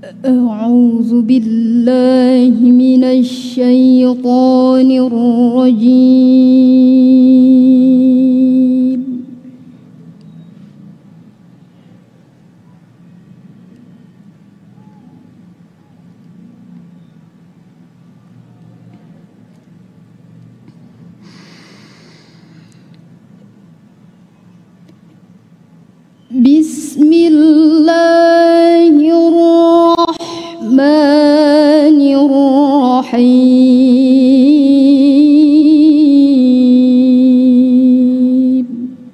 أعوذ بالله من الشيطان الرجيم. بسم الله الرحمن الرحيم.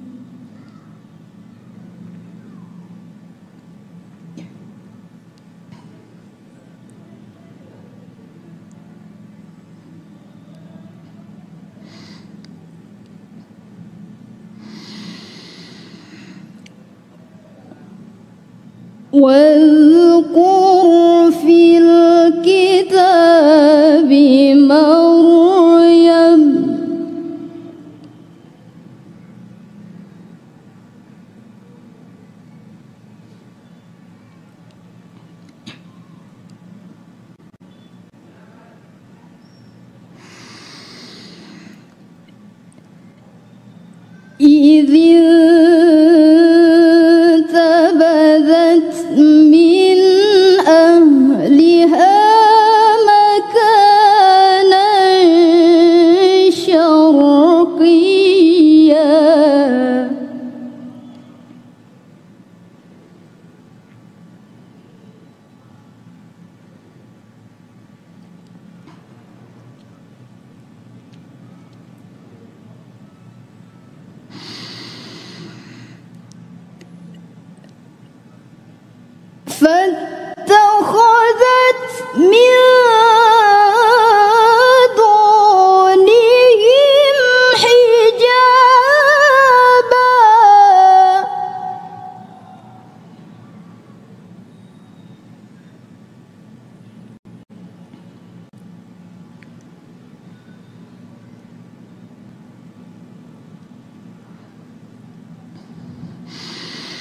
واذكر في الكتاب مريم إذ انتبذت من أهلها مكانا شرقيا فاتخذت من دونهم حجابا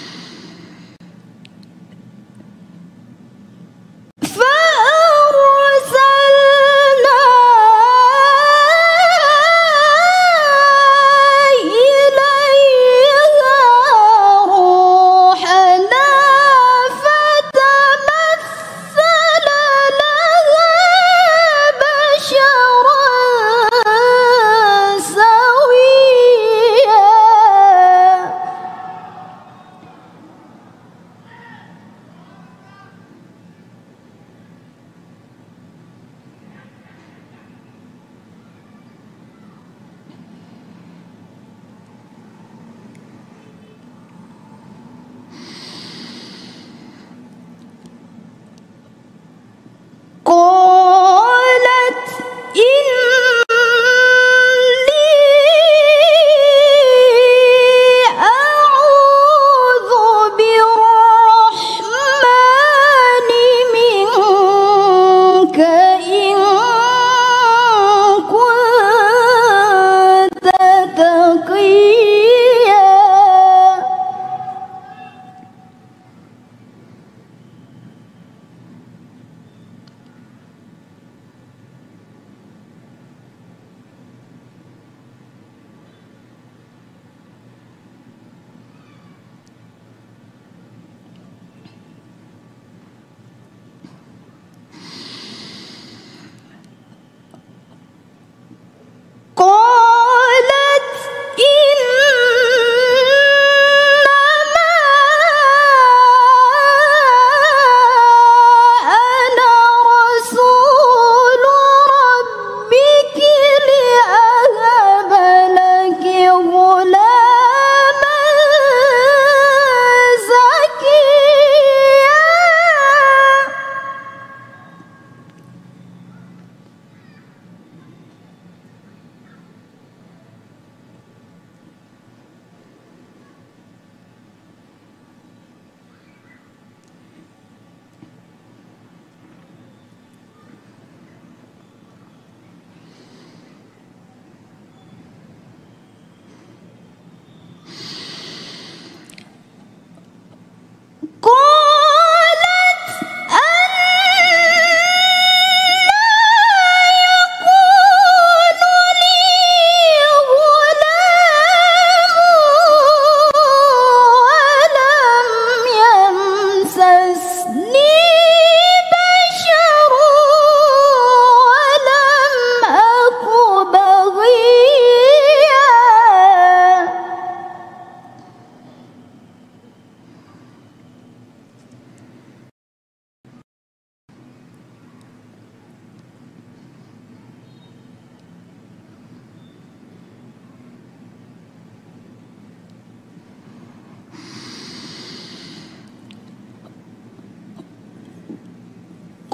فأرسلنا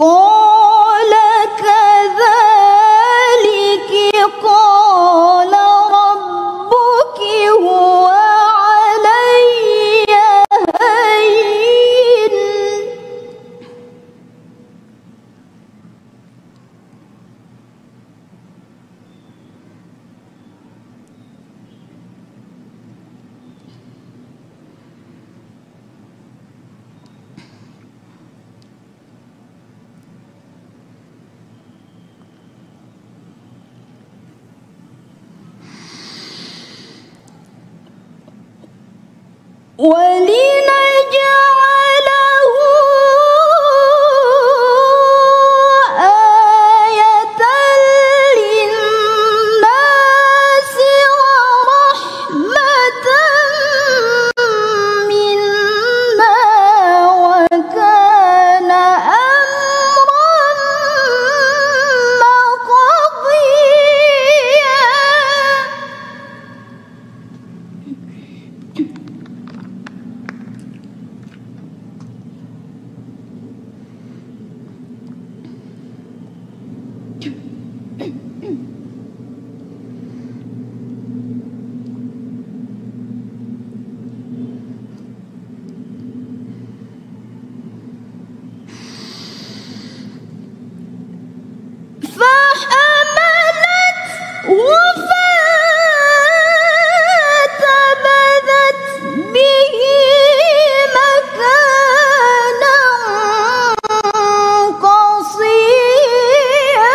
قال كذلك قال ربك هو علي هين ولنجعله آية للناس ورحمة منا وكان أمرا مقضيا. فانتبذت به مكانا قصيا.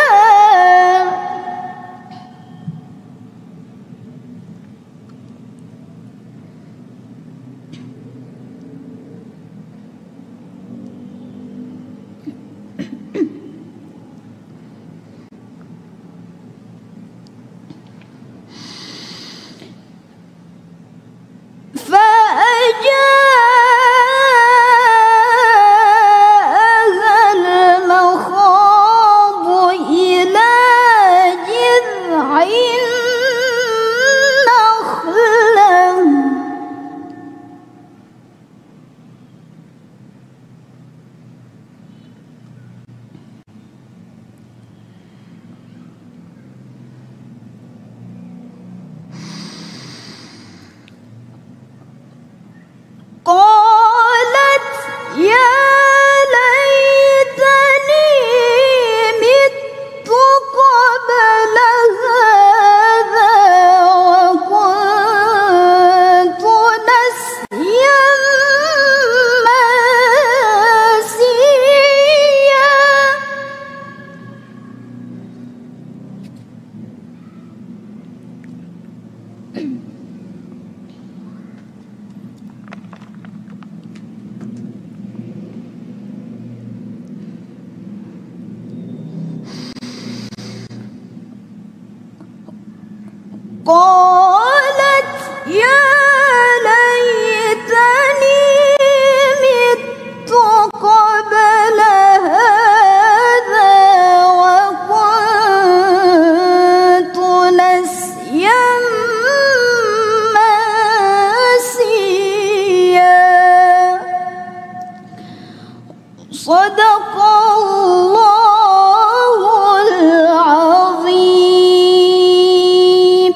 فأجاءها المخاض إلى جذع النخلة قالت يا ليتني مت قبل هذا وكنت نسيا منسيا. قالت يا ليتني مت قبل هذا وكنت نسيا منسيا. صدق الله العظيم.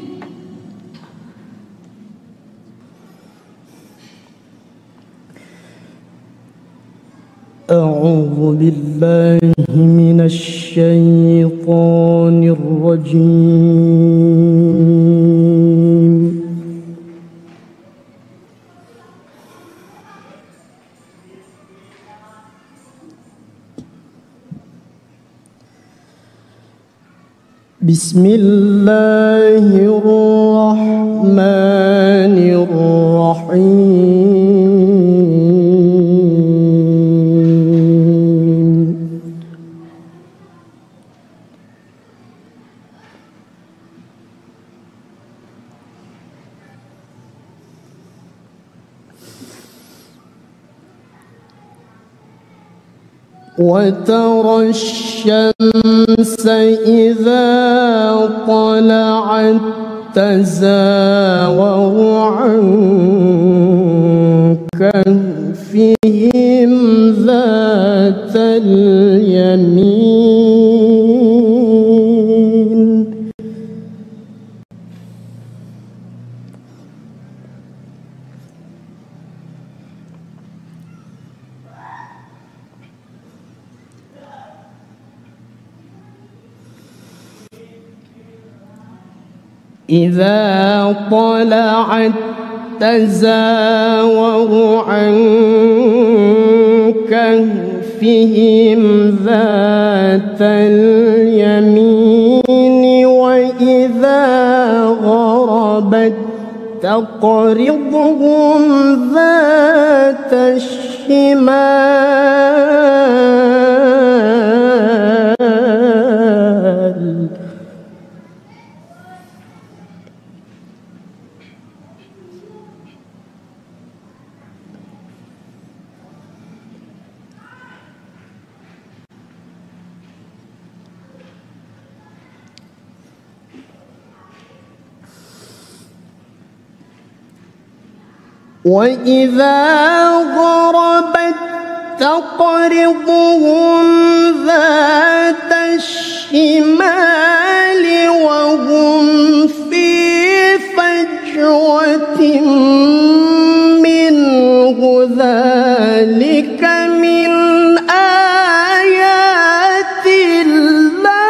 أعوذ بالله من الشيطان الرجيم. بسم الله الرحمن الرحيم. وترى الشمس إذا طلعت تزاور عن كهفهم ذات اليمين إذا طلعت تزاور عن كهفهم ذات اليمين وإذا غربت تقرضهم ذات الشمال وإذا غربت تقرضهم ذات الشمال وهم في فجوة منه ذلك من آيات الله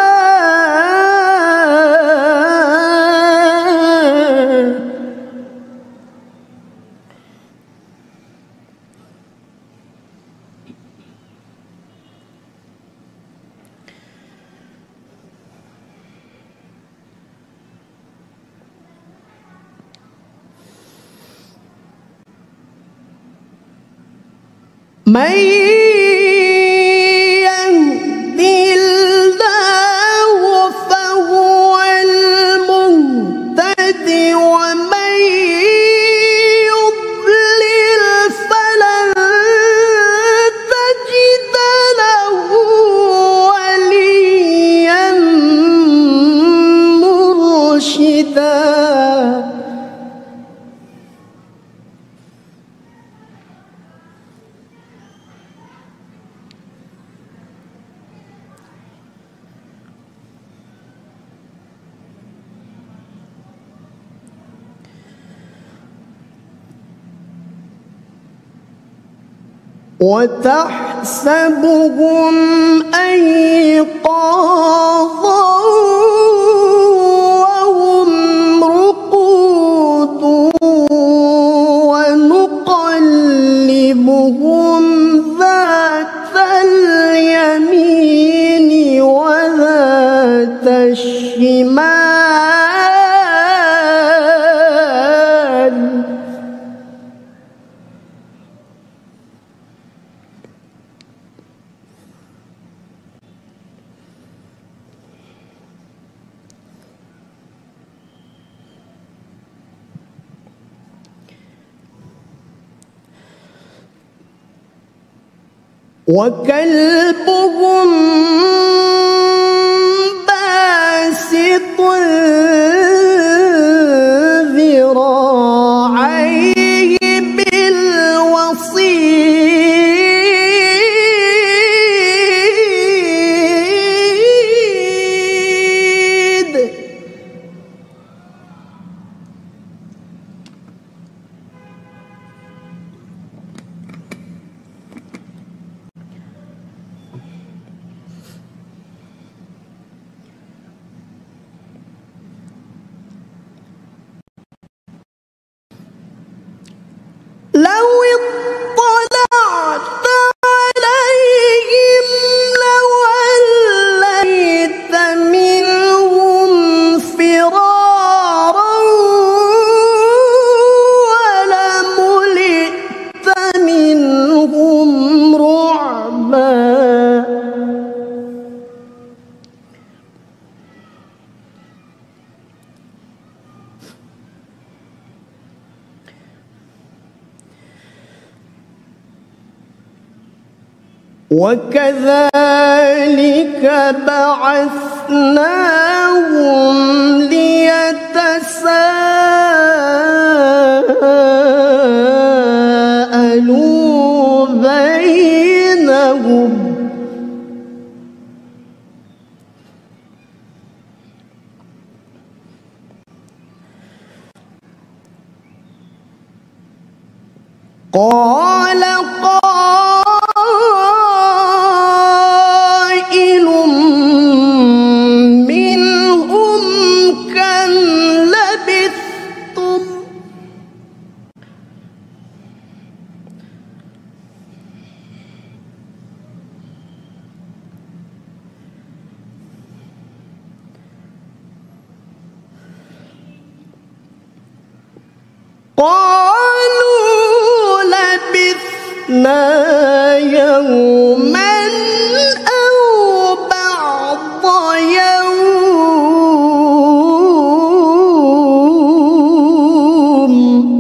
من يهد الله فهو المهتد ومن يضلل فلن تجد له وليا مرشدا وتحسبهم أيقاظا وهم رقود ونقلبهم ذات اليمين وذات الشمال وكلبهم باسط ذراعيه بالوصيد لو اطلعت عليهم لوليت منهم فرارا ولملئت منهم رعبا وكذلك بعثناهم ليتساءلوا بينهم قال قائل منهم كم لبثتم قالوا لبثنا يوما أو بعض يوم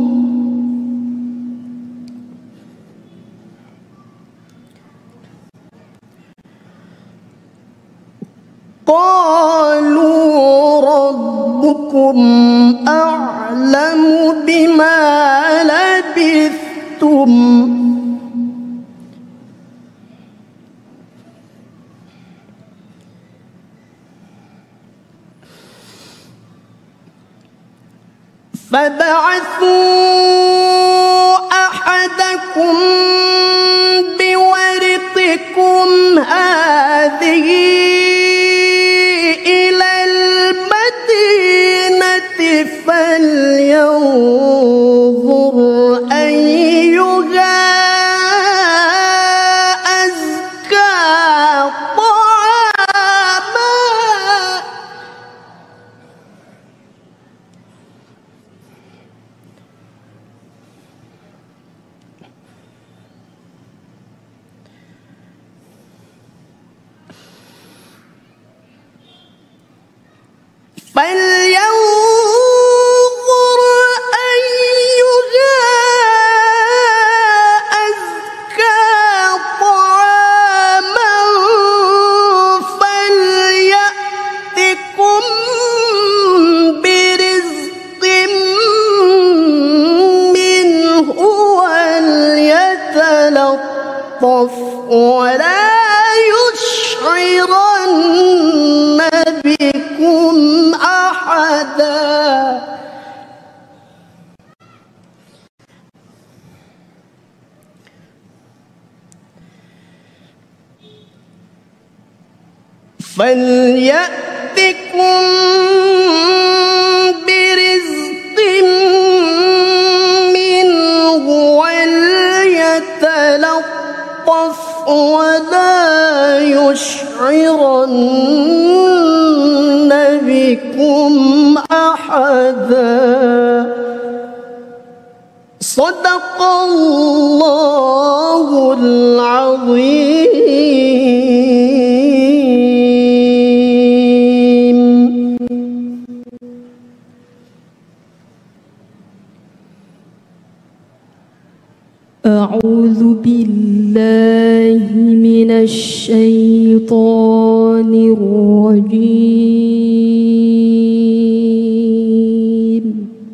قالوا ربكم أعلم بما لبثتم فابعثوا أحدكم بورقكم هذه إلى المدينة فلينظر أيها أزكى طعاما فلينظر أيها أزكى طعاما فليأتكم برزق منه وليتلطف ولا يشعرن بكم أحدا فليأتكم برزق منه وليتلطف ولا يشعرن بكم أحدا صدق الله العظيم. أعوذ بالله من الشيطان الرجيم.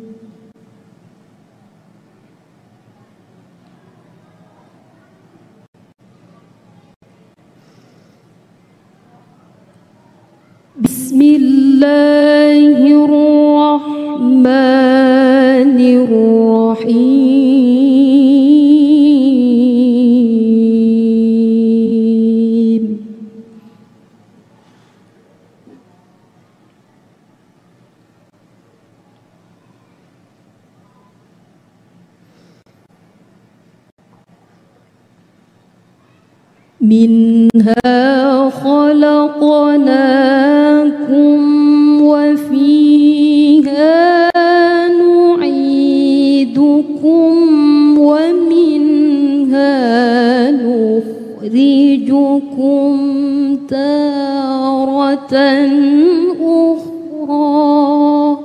بسم الله الرحمن الرحيم. منها خلقناكم وفيها نعيدكم ومنها نخرجكم تارة أخرى.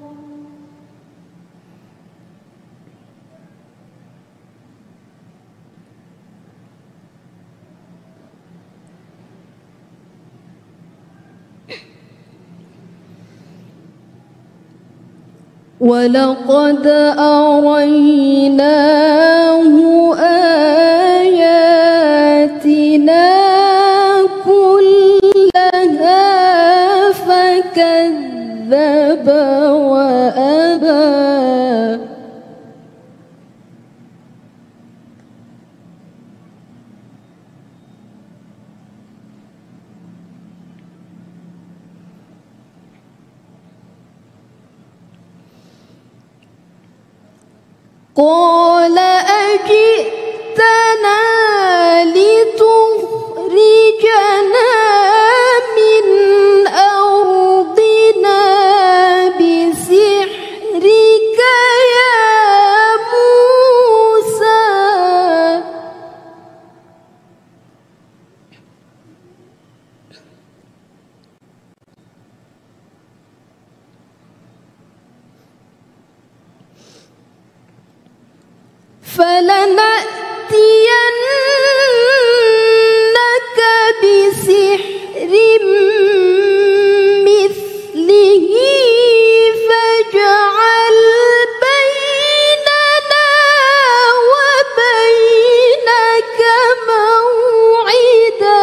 ولقد أريناه آياتنا كلها فكذب وأبى. قال أجئتنا لتخرجنا من أرضنا بسحرك يا موسى فلنأتينك بسحر مثله فاجعل بيننا وبينك موعدا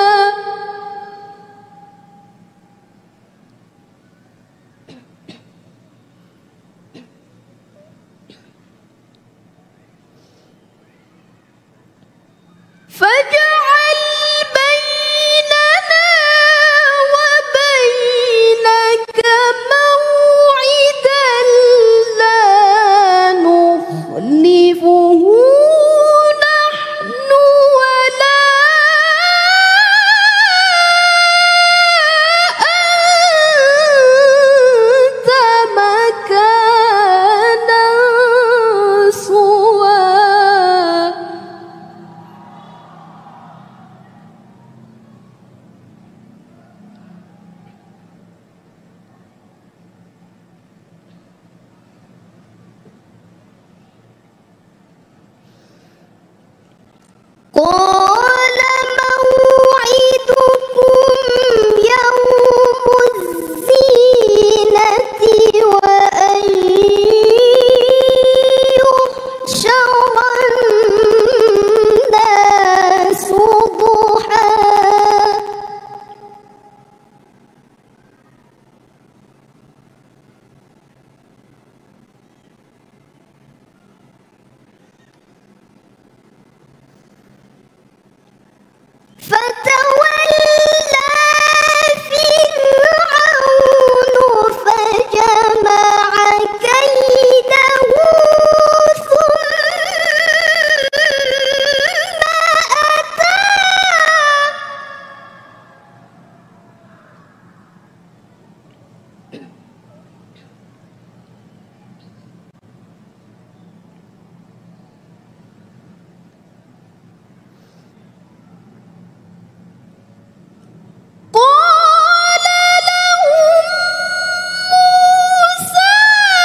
فاجعل بيننا وبينك موعدا لا نخلفه نحن ولا أنت مكانا سوى قال موعدكم يوم الزينة وأن يحشر الناس ضحى فتولى فرعون فجمع كيده ثم أتى قال لهم موسى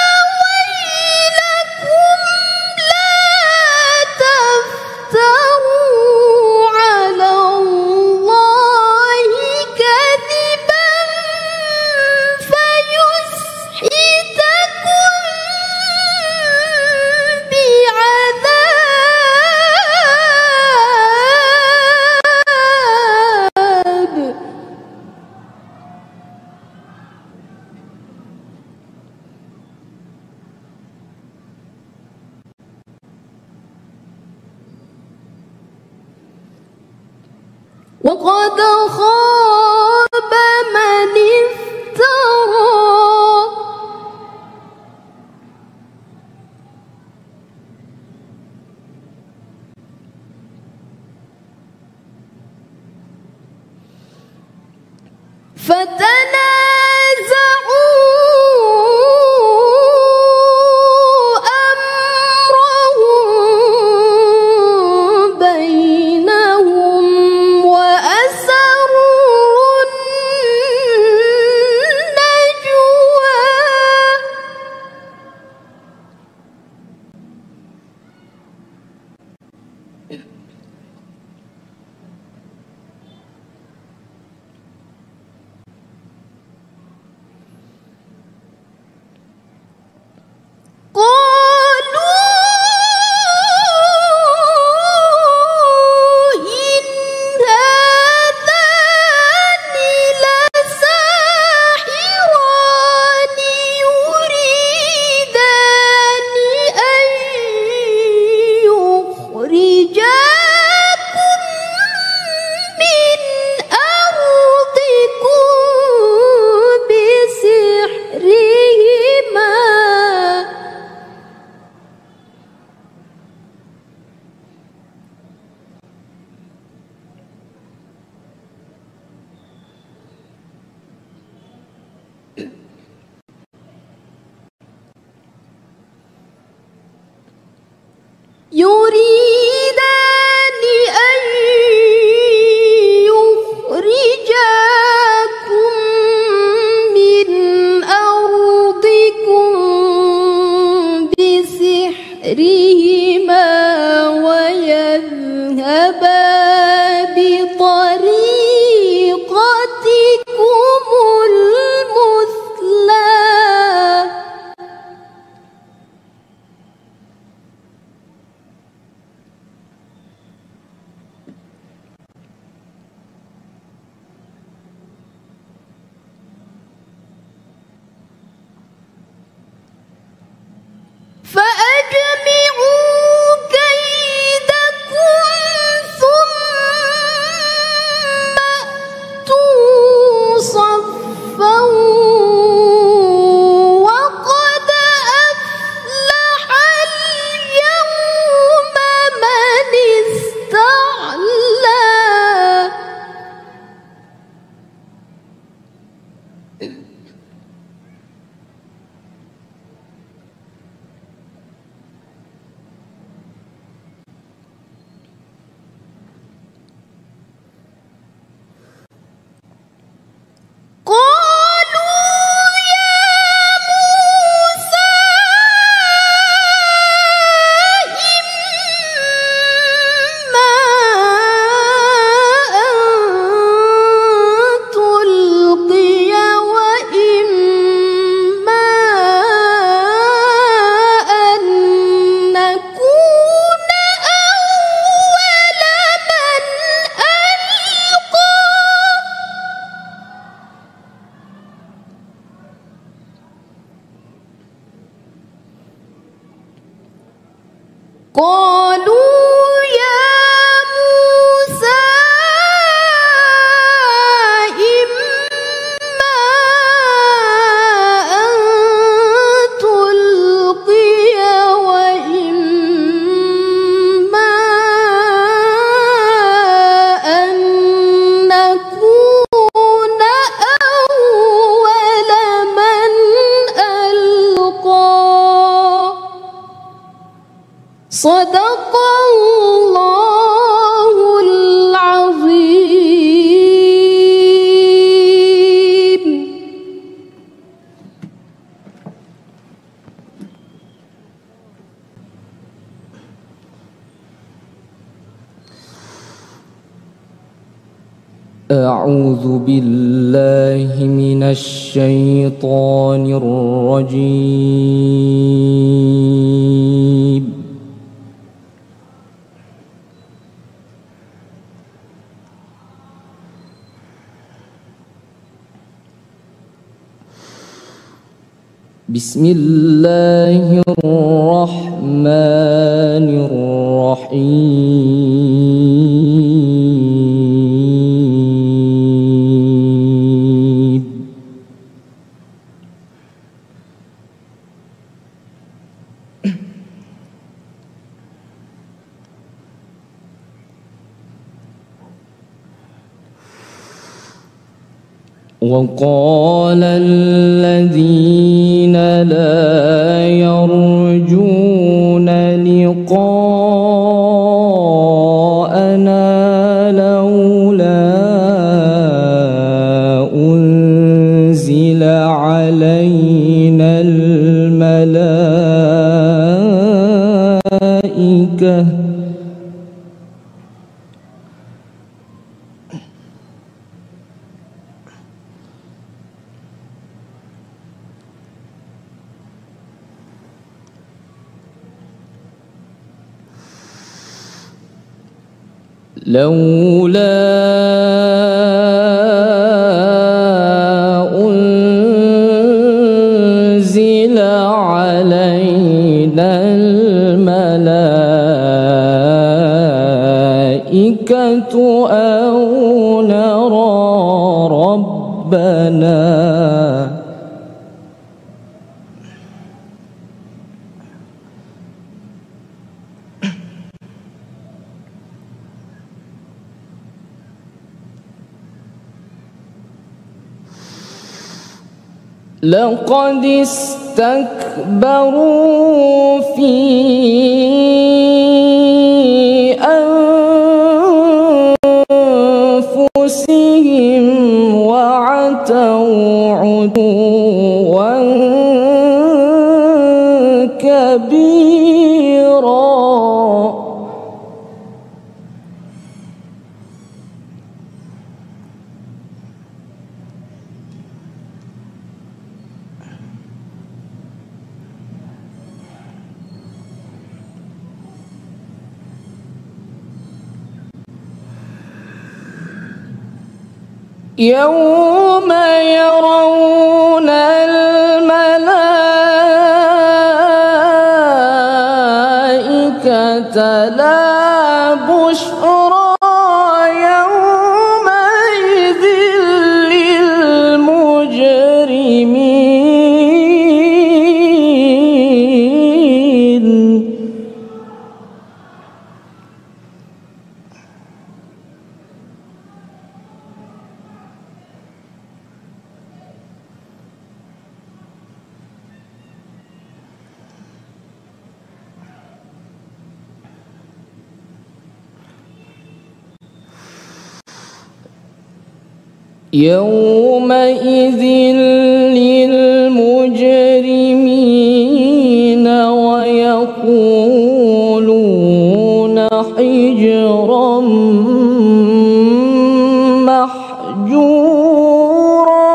ويلكم لا تفتروا على الله كذبا فيسحتكم بعذاب وقد خاب من افترى فتنازعوا أمرهم بينهم وأسروا النجوى قالوا إن هذان لساحران يريدان أن يخرجا بأمرهما ويذهبا بطريقتكم المثلى فأجمعوا كيدكم ثم أتوا صفا وقد أفلح اليوم من استعلى قالوا يا موسى إما أن تلقي وإما أن نكون أول من ألقى صدق الله العظيم. أعوذ بالله من الشيطان الرجيم. بسم الله الرحمن الرحيم. وقال الذين لا يرجون لقاءنا لولا أنزل علينا الملائكة لولا أنزل علينا الملائكة أو نرى ربنا لقد استكبروا في أنفسهم وعتوا عتوا كبيرا. يوم يرون الملائكة لا بشرى يومئذ للمجرمين. يومئذ للمجرمين ويقولون حجرا محجورا.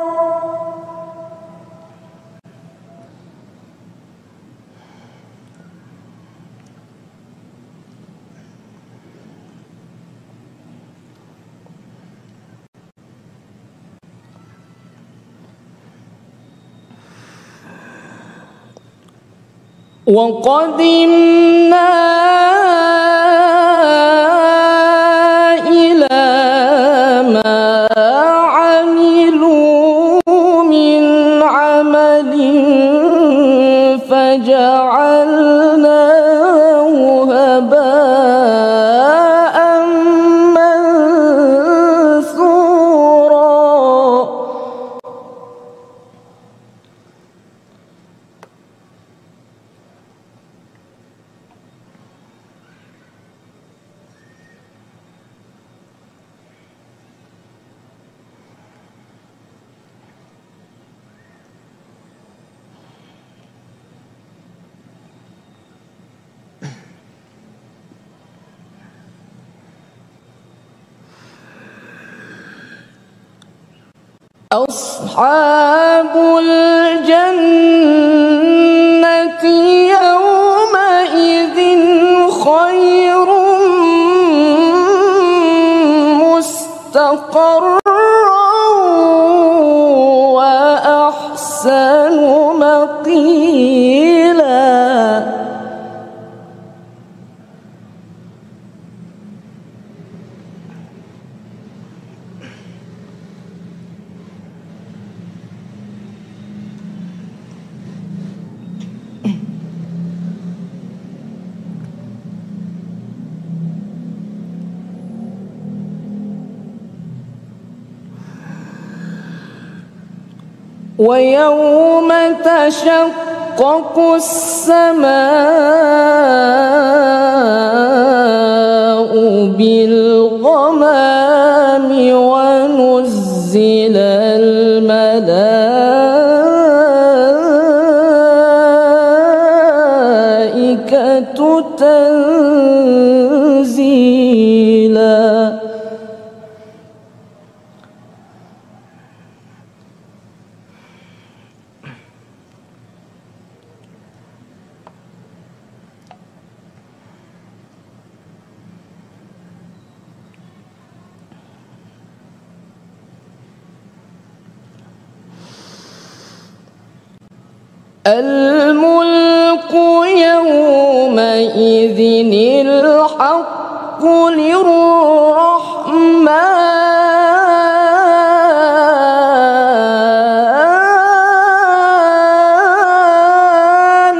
وقدمنا إلى ما عملوا من عمل فجعلناه هباء منثورا. أصحاب الجنة يومئذ خير مستقرا وأحسن مقيلا. ويوم تشقق السماء بالغمام ونزل الملائكة تنزيلا. الملك يومئذ الحق للرحمن.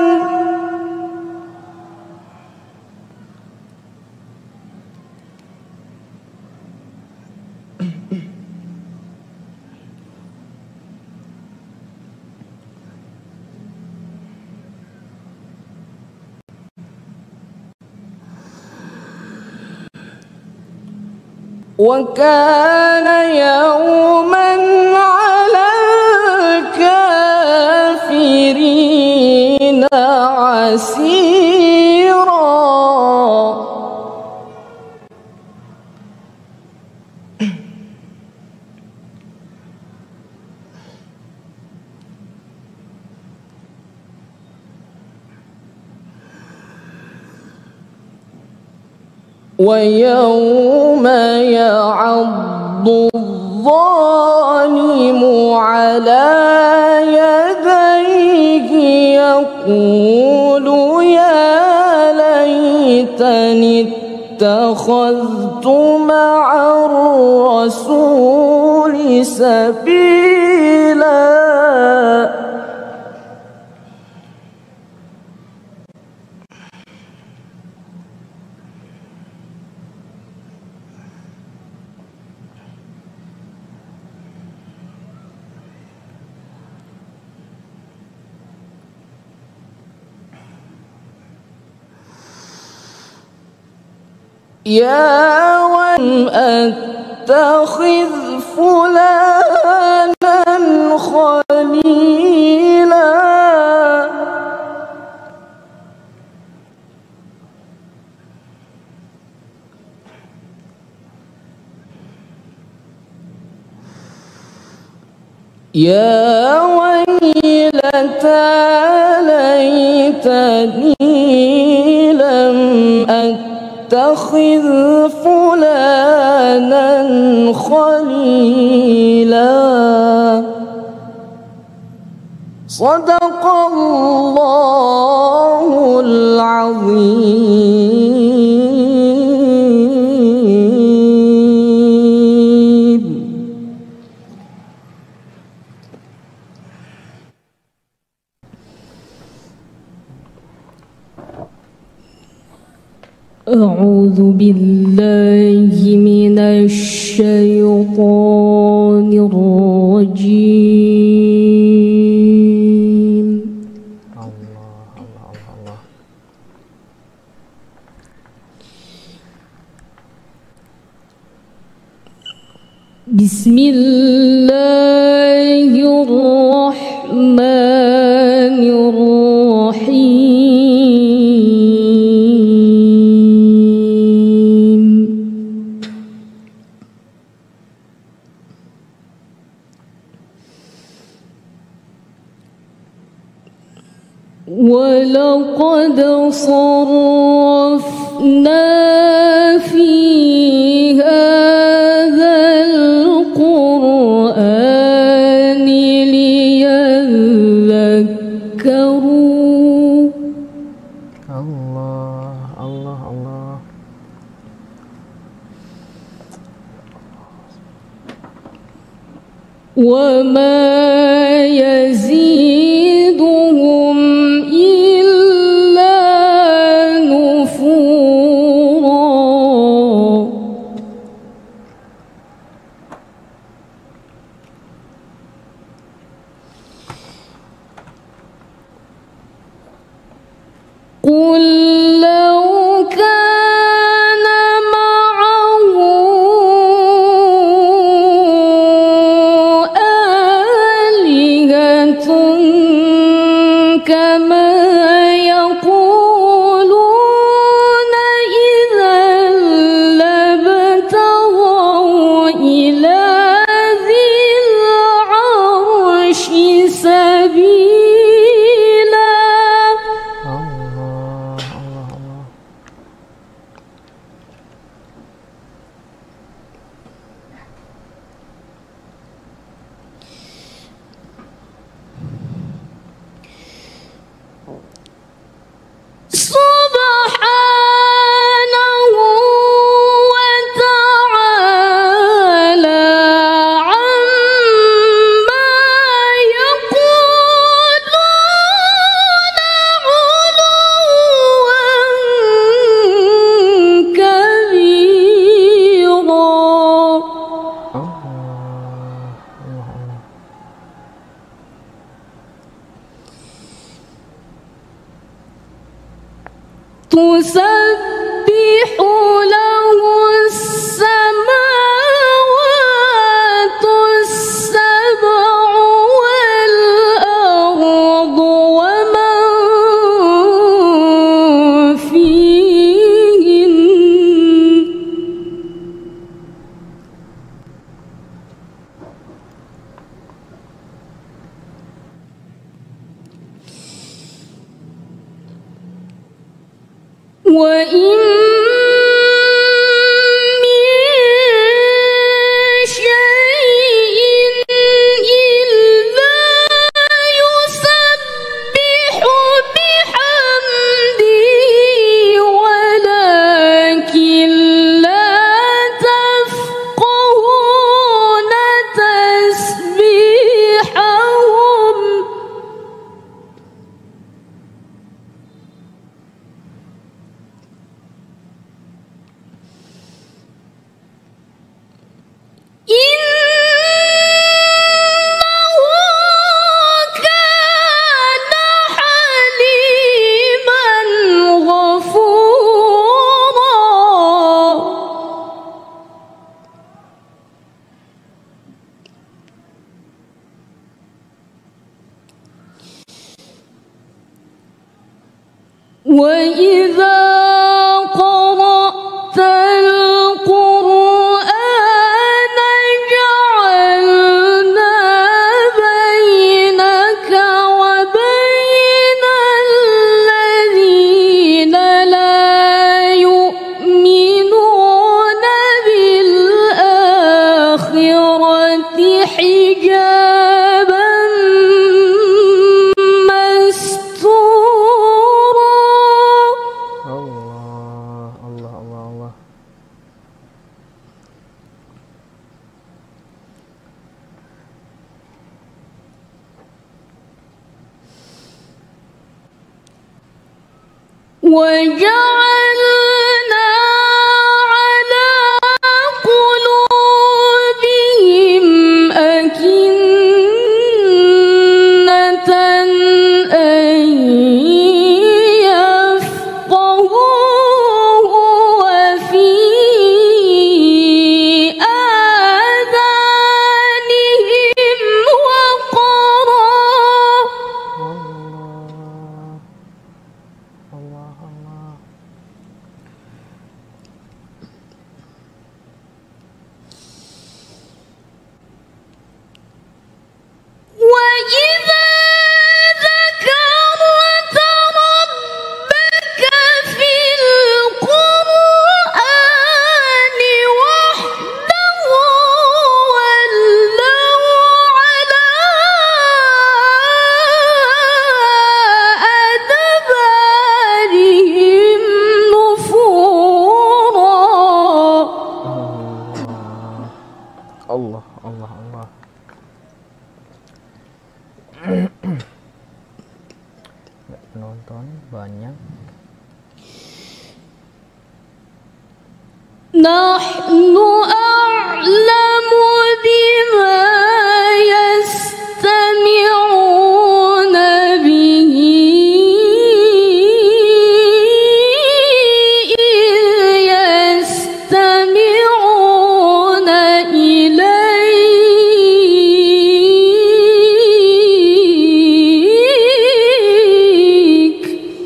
وكان يوما على الكافرين عسيرا. ويوم يعض الظالم على يديه يقول يا ليتني اتخذت مع الرسول سبيلا. يا ولم أتخذ فلانا خليلا. يا ويلتى ليتني لم أتخذ فلانا خليلا. صدق الله العظيم. أعوذ بالله من الشيطان الرجيم. بسم الله الرحمن الرحيم. ولقد صرفنا في هذا القرآن ليذكروا. Allah, Allah, Allah. وما يزيدهم إلا نفورا. قل لو كان معه آلهة كما يقولون إذا لابتغوا إلى ذي العرش سبيلا. Allah, Allah, Allah. سبحانه وتعالى عما يقولون علوا كبيرا. تسبح له السماوات السبع والأرض ومن فيهن. وإن من شيء وإذا قرأت القرآن جعلنا بينك وبين الذين لا يؤمنون بالآخرة حجابا مستورا. Allah, Allah, Allah, Allah. وجعلنا على قلوبهم أكنة أن يفقهوه وفي آذانهم وقرا. Allah, Allah. وإذا ذكرت ربك في القرآن وحده ولوا على أدبارهم نفورا. Allah, Allah, Allah. Nggak penonton banyak. نحن أعلم بما يستمعون به إذ يستمعون إليك.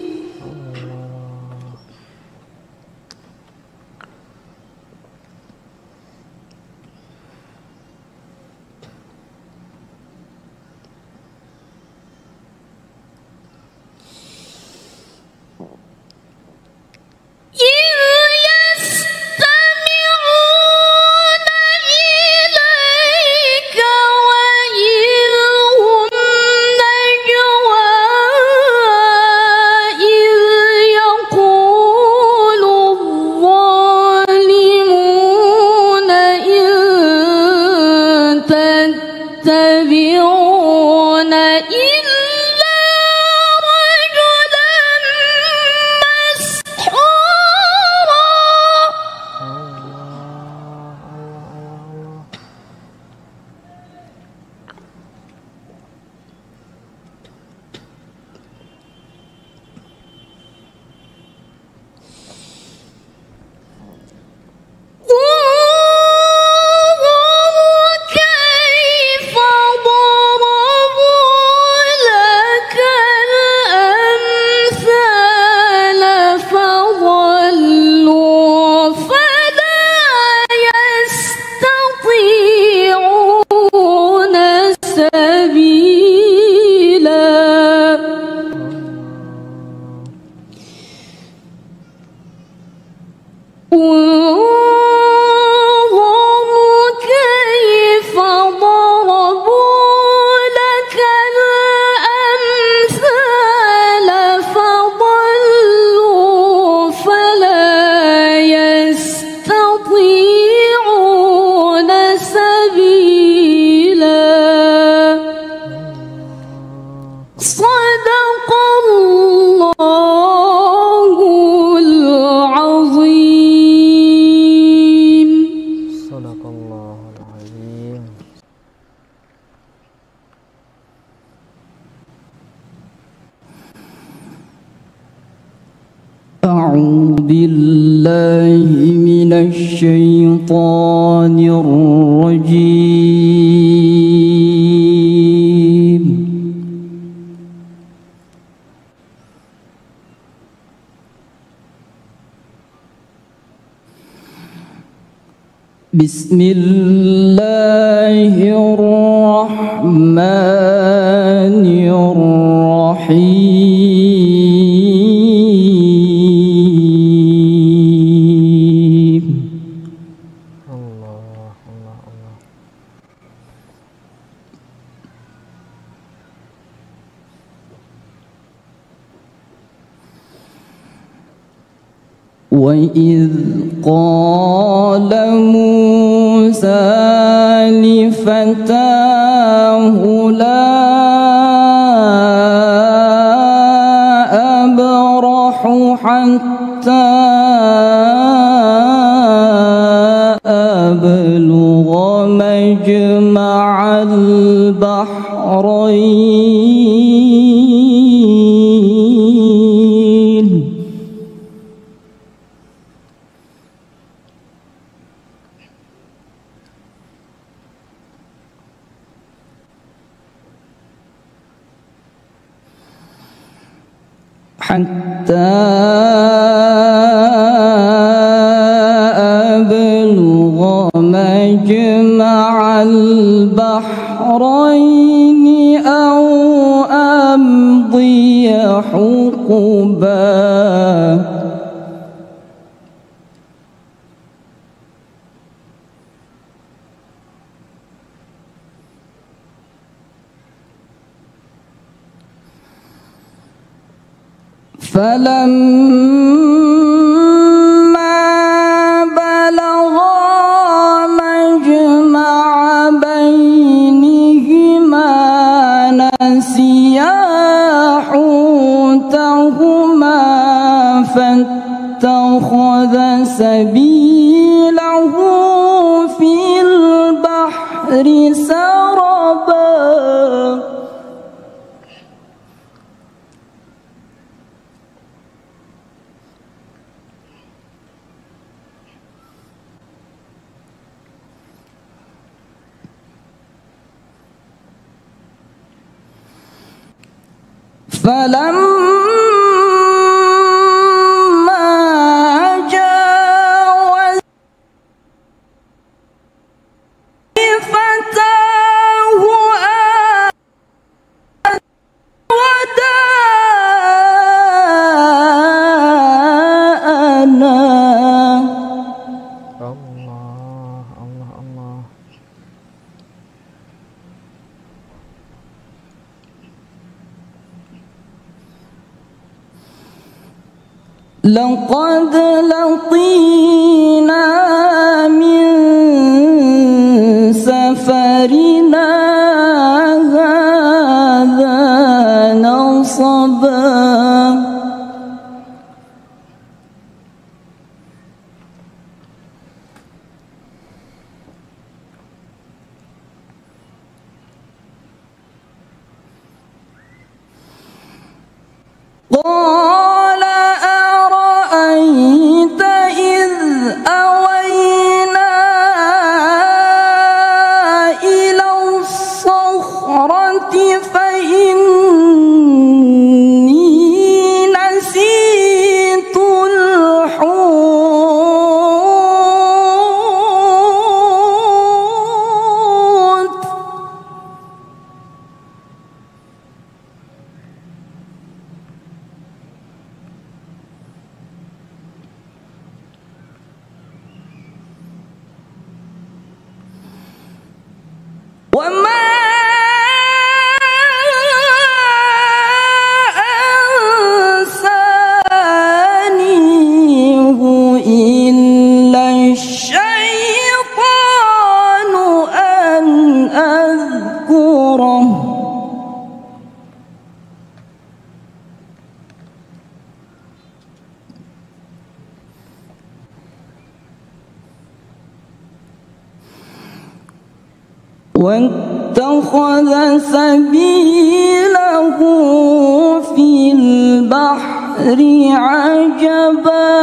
يتبعون إلا رجلا مسحورا. صدق الله العظيم. صدق الله العظيم. أعوذ بالله من الشيطان الرجيم. بسم الله الرحمن الرحيم Allah, Allah, Allah. وإذ قال موسى لفتاه لا أبرح حتى أبلغ مجمع البحرين حتى أبلغ مجمع البحرين أو أمضي حقبا فلما بلغا مجمع بينهما نسيا حوتهما فاتخذ سبيله في البحر سربا فلما جاوز فتاه وداءنا Allah, Allah, Allah. لقد لقينا من سفرنا هذا نصبا قال أرأيت إذ أوينا إلى الصخرة فإني نسيت الحوت وما أنسانيه إلا الشيطان أن أذكره واتخذ سبيله في البحر عجبا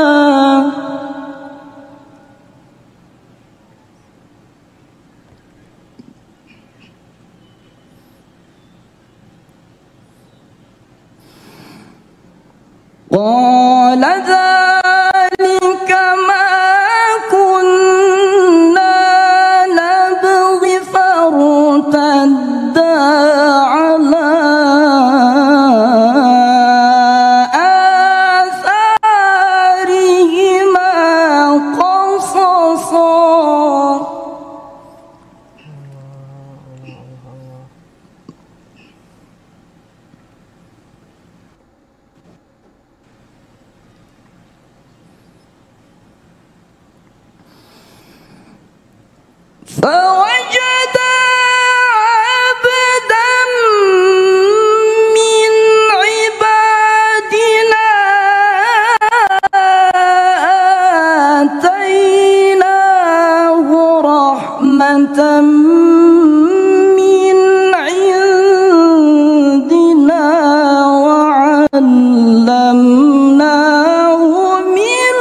قال ذلك ما كنا فوجد عبدا من عبادنا آتيناه رحمة من عندنا وعلمناه من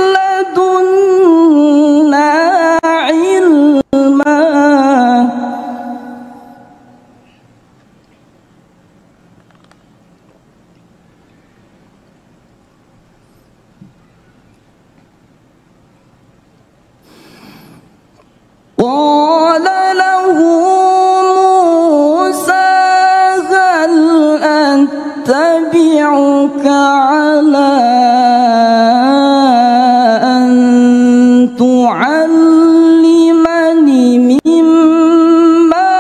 لدنا علما. قال له موسى هل أتبعك على أن تعلمني مما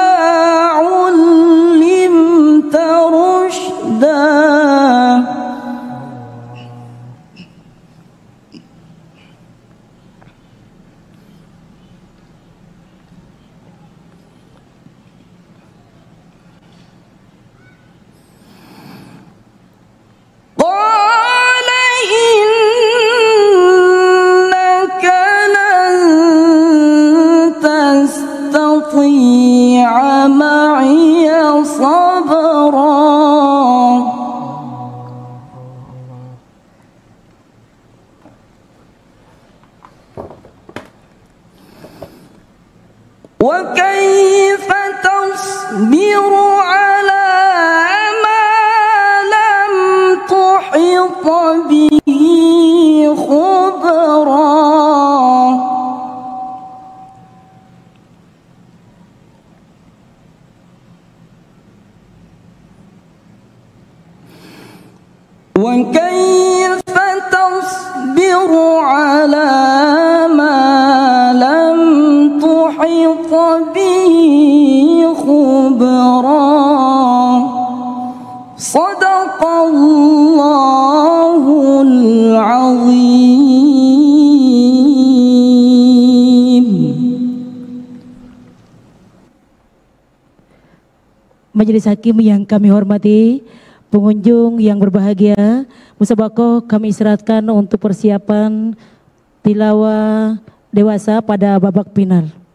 علمت رشدا. قال إنك لن تستطيع معي صبرا. وكيف تصبر على ما لم تحط به خبرا. وكيف تصبر على ما لم تحط به خبرا. صدق الله العظيم. Majelis Hakim yang kami hormati, pengunjung yang berbahagia, musabaqah kami istirahatkan untuk persiapan tilawah dewasa pada babak final.